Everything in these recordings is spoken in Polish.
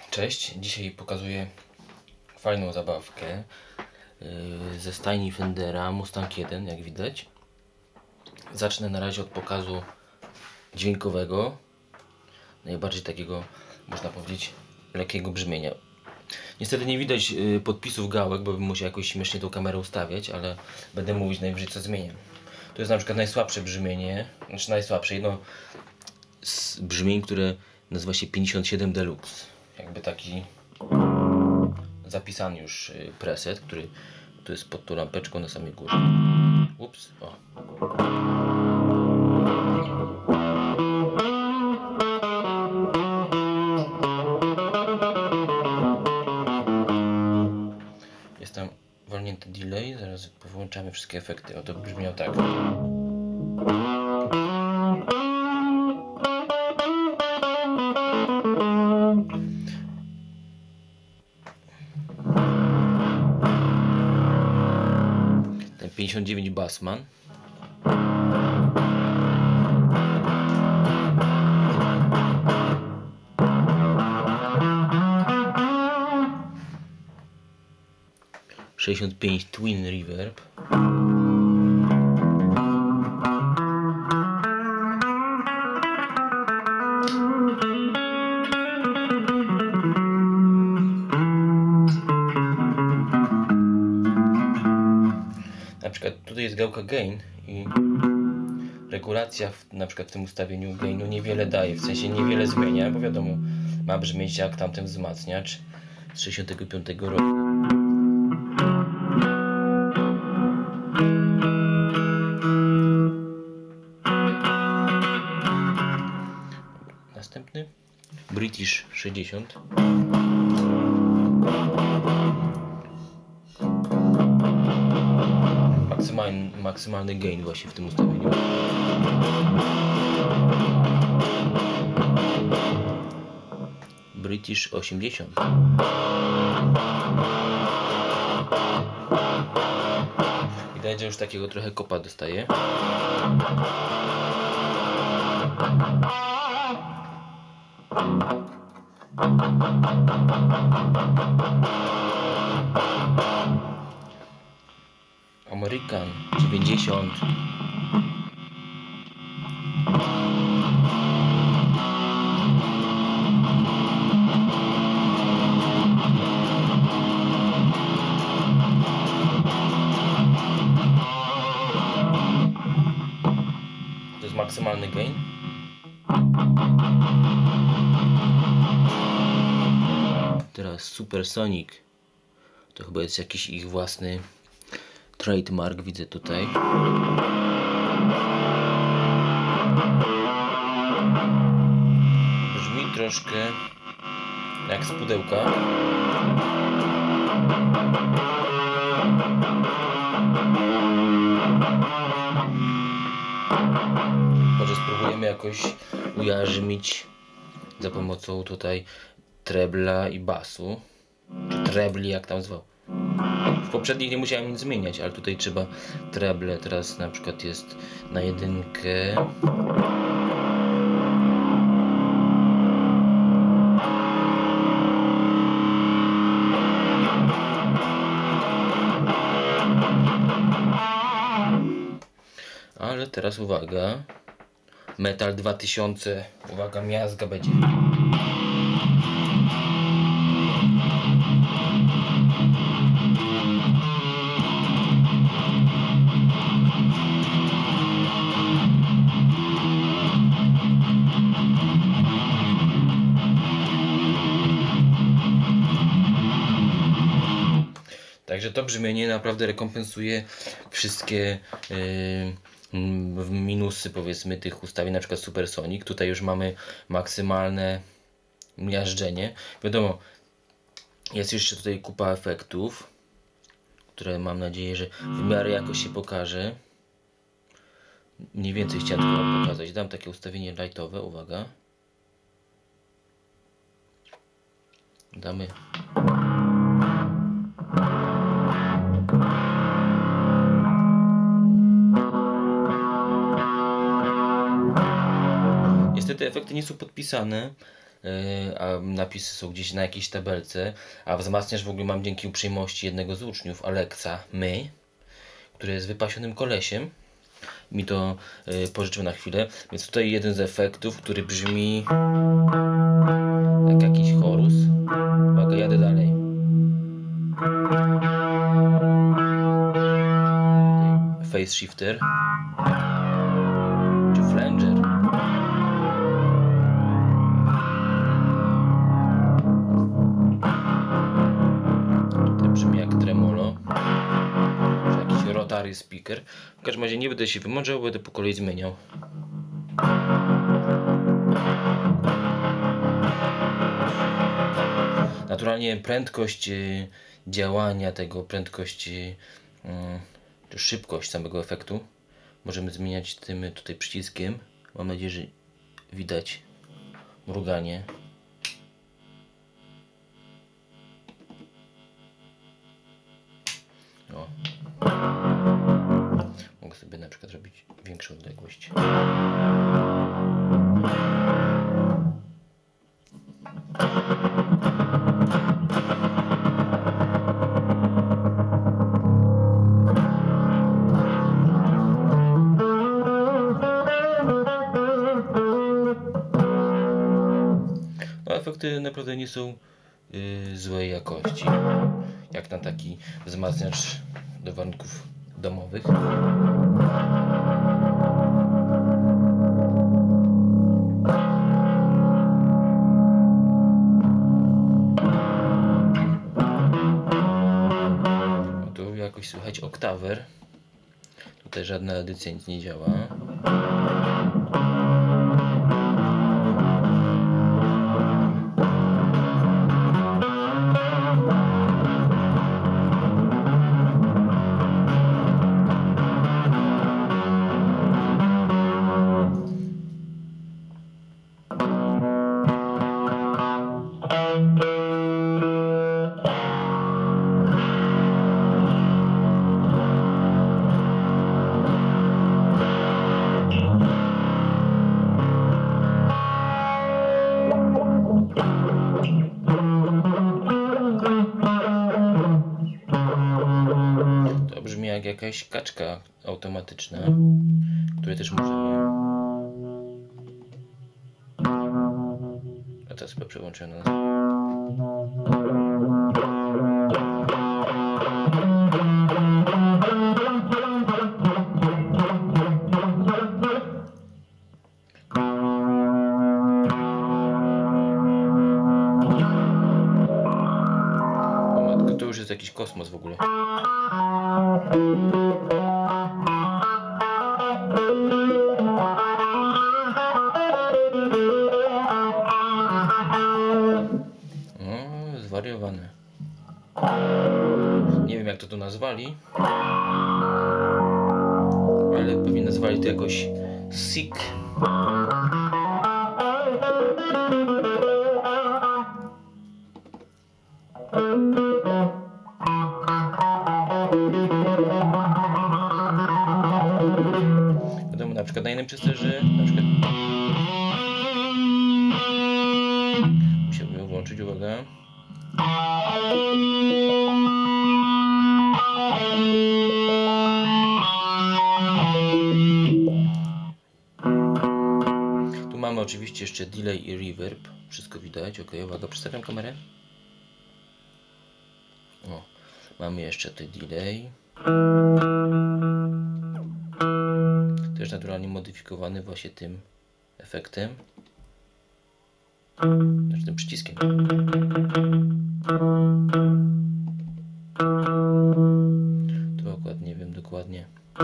Cześć, dzisiaj pokazuję fajną zabawkę ze stajni Fendera Mustang 1, jak widać. Zacznę na razie od pokazu dźwiękowego, najbardziej takiego, można powiedzieć, lekkiego brzmienia. Niestety nie widać podpisów gałek, bo bym musiał jakoś śmiesznie tą kamerę ustawiać, ale będę mówić najwyżej, co zmieniam. To jest na przykład najsłabsze brzmienie, znaczy najsłabsze, jedno z brzmień, które nazywa się 57 Deluxe. Jakby taki zapisany już preset, który tu jest pod tą lampeczką na samej górze. Ups, o. Jest tam walnięty delay, zaraz powłączamy wszystkie efekty. O, to brzmiało tak. Ten 59 Bassman. Twin Reverb. Na przykład tutaj jest gałka gain i regulacja na przykład w tym ustawieniu gainu niewiele daje, w sensie niewiele zmienia, bo wiadomo, ma brzmieć jak tamten wzmacniacz z 65 roku. Następny British 60. Maksymalny gain właśnie w tym ustawieniu. British 80. Widać, że już takiego trochę kopa dostaje. American 90. To jest maksymalny gain. Teraz Supersonic. To chyba jest jakiś ich własny trademark, widzę tutaj. Brzmi troszkę jak z pudełka. Może spróbujemy jakoś ujarzmić za pomocą tutaj trebla i basu, czy trebli, jak tam zwał. W poprzednich nie musiałem nic zmieniać, ale tutaj trzeba treble. Teraz na przykład jest na 1. Ale teraz uwaga. Metal 2000. Uwaga, miazga będzie. Także to brzmienie naprawdę rekompensuje wszystkie minusy, powiedzmy, tych ustawień, na przykład Supersonic. Tutaj już mamy maksymalne miażdżenie. Wiadomo, jest jeszcze tutaj kupa efektów, które mam nadzieję, że w miarę jakoś się pokaże. Mniej więcej chciałem to wam pokazać. Dam takie ustawienie lightowe, uwaga. Damy. Niestety efekty nie są podpisane, a napisy są gdzieś na jakiejś tabelce, a wzmacniacz w ogóle mam dzięki uprzejmości jednego z uczniów, Alexa który jest wypasionym kolesiem. Mi to pożyczył na chwilę, więc tutaj jeden z efektów, który brzmi jak jakiś chorus. Uwaga, jadę dalej. Tutaj phase shifter czy flanger. Tutaj brzmi jak tremolo, czy jakiś rotary speaker. W każdym razie nie będę się wymądrzał, będę po kolei zmieniał. Naturalnie prędkość działania tego, czy szybkość samego efektu możemy zmieniać tym tutaj przyciskiem. Mam nadzieję, że widać mruganie. O. Mogę sobie na przykład robić większą odległość. No, efekty naprawdę nie są złej jakości, jak na taki wzmacniacz do warunków domowych. No, tu jakoś słychać oktawer. Tutaj żadna edycja, nic nie działa. To brzmi jak jakaś kaczka automatyczna, której też możemy... A teraz chyba przełączyłem na... O matko, to już jest jakiś kosmos w ogóle. Zwariowane. Nie wiem jak to tu nazwali, ale pewnie nazwali to jakoś sick. Wiadomo, na przykład na innym przesterze, na przykład musiałbym ją włączyć, uwaga. Tu mamy oczywiście jeszcze delay i reverb, wszystko widać, ok, uwaga, przestawiam kamerę. O, mamy jeszcze ten delay. Też naturalnie modyfikowany właśnie tym efektem. Znaczy tym przyciskiem. Tu akurat nie wiem dokładnie.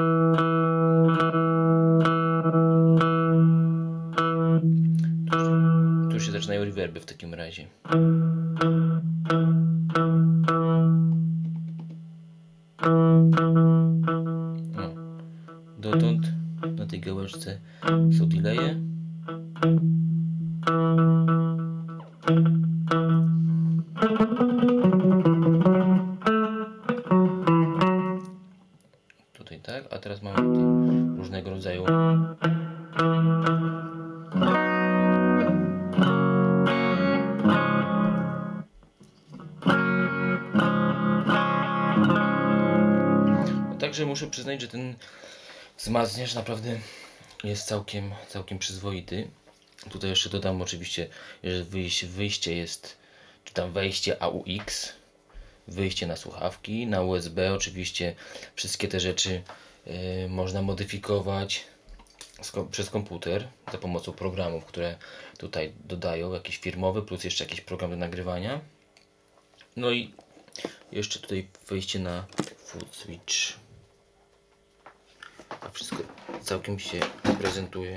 Tu już się zaczynają reverby w takim razie. O, dotąd na tej gałeczce są delaye. Tutaj tak, a teraz mamy tutaj różnego rodzaju Także muszę przyznać, że ten wzmacniacz naprawdę jest całkiem przyzwoity. Tutaj jeszcze dodam oczywiście, że wyjście jest, czy tam wejście AUX, wyjście na słuchawki, na USB oczywiście wszystkie te rzeczy można modyfikować przez komputer za pomocą programów, które tutaj dodają, jakiś firmowy plus jeszcze jakiś program do nagrywania. No i jeszcze tutaj wejście na full switch. A wszystko całkiem się prezentuje.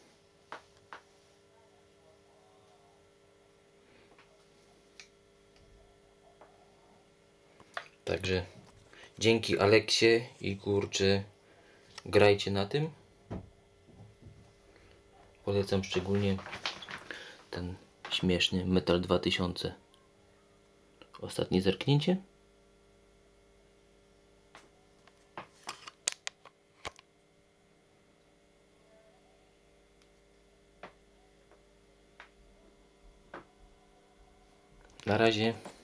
Także dzięki Aleksie i kurczę, grajcie na tym. Polecam szczególnie ten śmieszny Metal 2000. Ostatnie zerknięcie. Na razie.